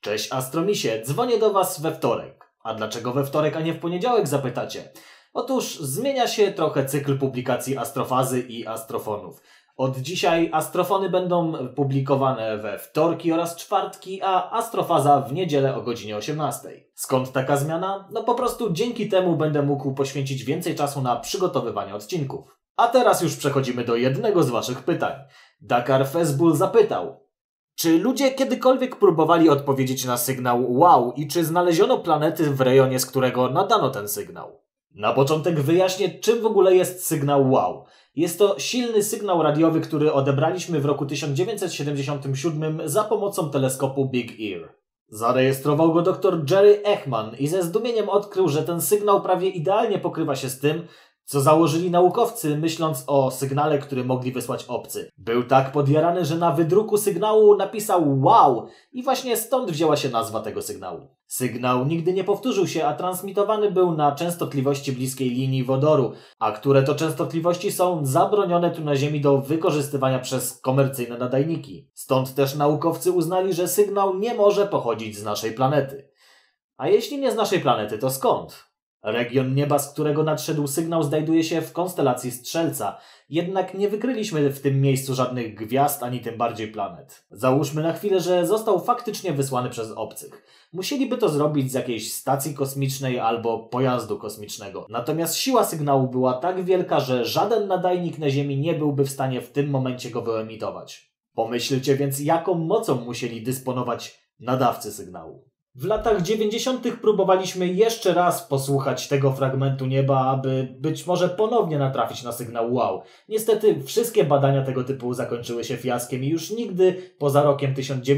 Cześć Astromisie, dzwonię do Was we wtorek. A dlaczego we wtorek, a nie w poniedziałek, zapytacie? Otóż zmienia się trochę cykl publikacji Astrofazy i Astrofonów. Od dzisiaj Astrofony będą publikowane we wtorki oraz czwartki, a Astrofaza w niedzielę o godzinie 18. Skąd taka zmiana? No po prostu dzięki temu będę mógł poświęcić więcej czasu na przygotowywanie odcinków. A teraz już przechodzimy do jednego z Waszych pytań. Dakar Fezbul zapytał: czy ludzie kiedykolwiek próbowali odpowiedzieć na sygnał wow i czy znaleziono planety w rejonie, z którego nadano ten sygnał? Na początek wyjaśnię, czym w ogóle jest sygnał wow. Jest to silny sygnał radiowy, który odebraliśmy w roku 1977 za pomocą teleskopu Big Ear. Zarejestrował go dr Jerry Ehman i ze zdumieniem odkrył, że ten sygnał prawie idealnie pokrywa się z tym, co założyli naukowcy, myśląc o sygnale, który mogli wysłać obcy. Był tak podjarany, że na wydruku sygnału napisał wow i właśnie stąd wzięła się nazwa tego sygnału. Sygnał nigdy nie powtórzył się, a transmitowany był na częstotliwości bliskiej linii wodoru, a które to częstotliwości są zabronione tu na Ziemi do wykorzystywania przez komercyjne nadajniki. Stąd też naukowcy uznali, że sygnał nie może pochodzić z naszej planety. A jeśli nie z naszej planety, to skąd? Region nieba, z którego nadszedł sygnał, znajduje się w konstelacji Strzelca, jednak nie wykryliśmy w tym miejscu żadnych gwiazd, ani tym bardziej planet. Załóżmy na chwilę, że został faktycznie wysłany przez obcych. Musieliby to zrobić z jakiejś stacji kosmicznej albo pojazdu kosmicznego. Natomiast siła sygnału była tak wielka, że żaden nadajnik na Ziemi nie byłby w stanie w tym momencie go wyemitować. Pomyślcie więc, jaką mocą musieli dysponować nadawcy sygnału. W latach 90. próbowaliśmy jeszcze raz posłuchać tego fragmentu nieba, aby być może ponownie natrafić na sygnał wow. Niestety wszystkie badania tego typu zakończyły się fiaskiem i już nigdy poza rokiem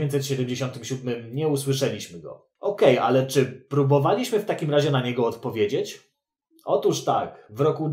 1977 nie usłyszeliśmy go. Okej, ale czy próbowaliśmy w takim razie na niego odpowiedzieć? Otóż tak, w roku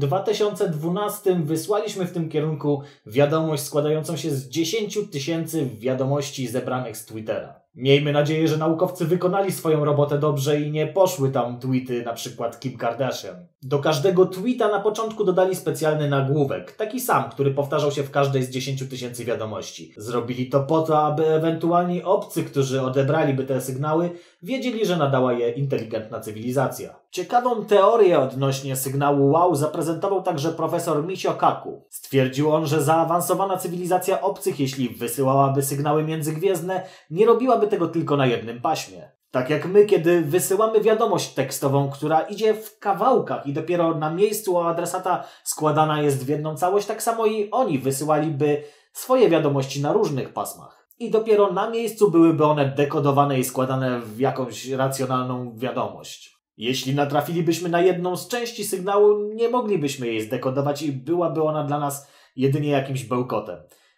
2012 wysłaliśmy w tym kierunku wiadomość składającą się z 10 000 wiadomości zebranych z Twittera. Miejmy nadzieję, że naukowcy wykonali swoją robotę dobrze i nie poszły tam tweety na przykład Kim Kardashian. Do każdego tweeta na początku dodali specjalny nagłówek, taki sam, który powtarzał się w każdej z 10 000 wiadomości. Zrobili to po to, aby ewentualni obcy, którzy odebraliby te sygnały, wiedzieli, że nadała je inteligentna cywilizacja. Ciekawą teorię odnośnie sygnału wow zaprezentował także profesor Michio Kaku. Stwierdził on, że zaawansowana cywilizacja obcych, jeśli wysyłałaby sygnały międzygwiezdne, nie robiłaby tego tylko na jednym paśmie. Tak jak my, kiedy wysyłamy wiadomość tekstową, która idzie w kawałkach i dopiero na miejscu u adresata składana jest w jedną całość, tak samo i oni wysyłaliby swoje wiadomości na różnych pasmach. I dopiero na miejscu byłyby one dekodowane i składane w jakąś racjonalną wiadomość. Jeśli natrafilibyśmy na jedną z części sygnału, nie moglibyśmy jej zdekodować i byłaby ona dla nas jedynie jakimś bełkotem.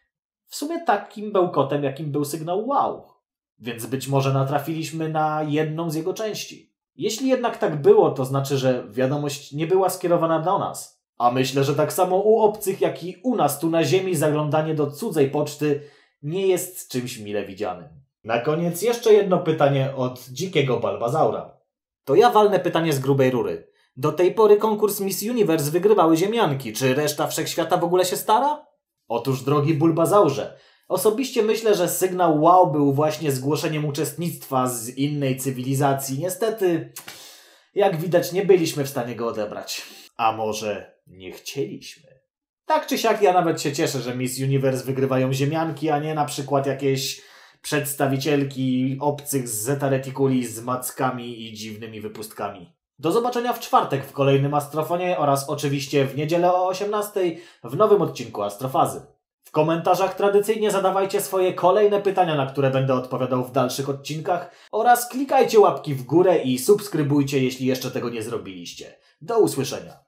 W sumie takim bełkotem, jakim był sygnał wow. Więc być może natrafiliśmy na jedną z jego części. Jeśli jednak tak było, to znaczy, że wiadomość nie była skierowana do nas. A myślę, że tak samo u obcych, jak i u nas tu na Ziemi zaglądanie do cudzej poczty nie jest czymś mile widzianym. Na koniec jeszcze jedno pytanie od dzikiego Balbazaura. To ja walnę pytanie z grubej rury. Do tej pory konkurs Miss Universe wygrywały ziemianki. Czy reszta wszechświata w ogóle się stara? Otóż, drogi Bulbazaurze, osobiście myślę, że sygnał wow był właśnie zgłoszeniem uczestnictwa z innej cywilizacji. Niestety, jak widać, nie byliśmy w stanie go odebrać. A może nie chcieliśmy? Tak czy siak, ja nawet się cieszę, że Miss Universe wygrywają ziemianki, a nie na przykład jakieś przedstawicielki obcych z Zeta Reticuli z mackami i dziwnymi wypustkami. Do zobaczenia w czwartek w kolejnym Astrofonie oraz oczywiście w niedzielę o 18 w nowym odcinku Astrofazy. W komentarzach tradycyjnie zadawajcie swoje kolejne pytania, na które będę odpowiadał w dalszych odcinkach oraz klikajcie łapki w górę i subskrybujcie, jeśli jeszcze tego nie zrobiliście. Do usłyszenia.